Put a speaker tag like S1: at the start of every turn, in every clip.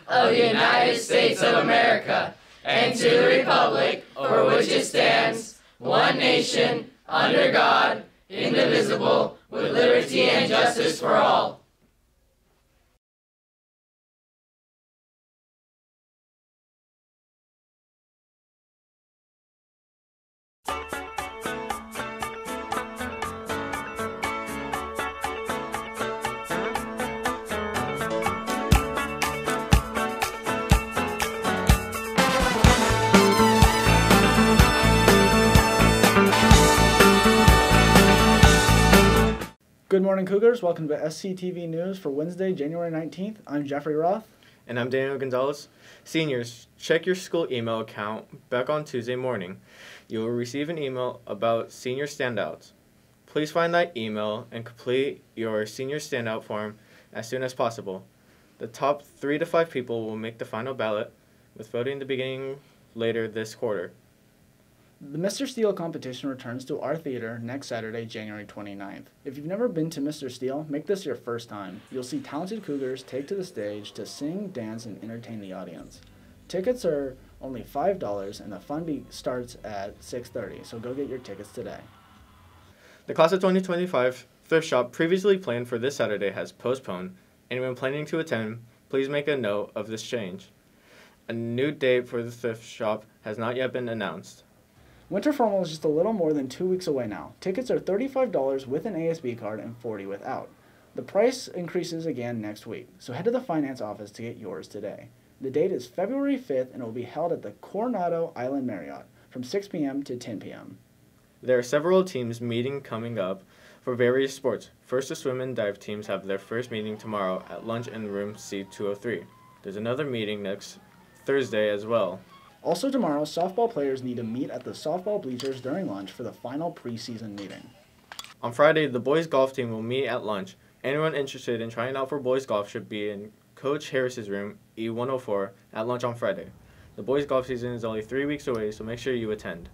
S1: of the United States of America, and to the republic for which it stands, one nation, under God, indivisible, with liberty and justice for all.
S2: Good morning, Cougars. Welcome to SCTV News for Wednesday, January 19th. I'm Jeffrey Roth.
S3: And I'm Daniel Gonzalez. Seniors, check your school email account back on Tuesday morning. You will receive an email about senior standouts. Please find that email and complete your senior standout form as soon as possible. The top 3 to 5 people will make the final ballot, with voting beginning later this quarter.
S2: The Mr. Steele competition returns to our theater next Saturday, January 29th. If you've never been to Mr. Steele, make this your first time. You'll see talented Cougars take to the stage to sing, dance, and entertain the audience. Tickets are only $5 and the fun starts at 6:30, so go get your tickets today.
S3: The class of 2025 thrift shop previously planned for this Saturday has postponed. Anyone planning to attend, please make a note of this change. A new date for the thrift shop has not yet been announced.
S2: Winter Formal is just a little more than 2 weeks away now. Tickets are $35 with an ASB card and $40 without. The price increases again next week, so head to the finance office to get yours today. The date is February 5th and it will be held at the Coronado Island Marriott from 6 p.m. to 10 p.m.
S3: There are several teams meeting coming up for various sports. First, the swim and dive teams have their first meeting tomorrow at lunch in room C203. There's another meeting next Thursday as well.
S2: Also tomorrow, softball players need to meet at the softball bleachers during lunch for the final preseason meeting.
S3: On Friday, the boys golf team will meet at lunch. Anyone interested in trying out for boys golf should be in Coach Harris's room, E104, at lunch on Friday. The boys golf season is only 3 weeks away, so make sure you attend.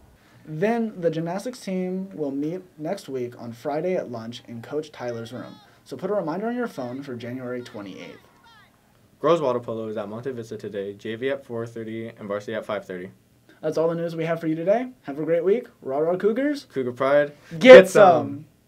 S2: Then the gymnastics team will meet next week on Friday at lunch in Coach Tyler's room. So put a reminder on your phone for January 28th.
S3: Girls water polo is at Monte Vista today, JV at 4:30 and varsity at 5:30.
S2: That's all the news we have for you today. Have a great week. Rah, rah, Cougars.
S3: Cougar Pride.
S2: Get some!